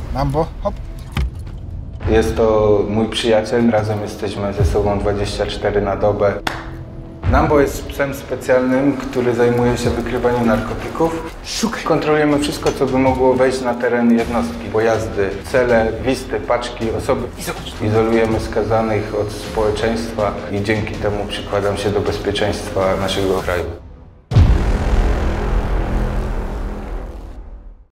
Mambo, hop. Jest to mój przyjaciel, razem jesteśmy ze sobą 24 na dobę. Nambo jest psem specjalnym, który zajmuje się wykrywaniem narkotyków. Kontrolujemy wszystko, co by mogło wejść na teren jednostki. Pojazdy, cele, listy, paczki, osoby. Izolujemy skazanych od społeczeństwa i dzięki temu przykładam się do bezpieczeństwa naszego kraju.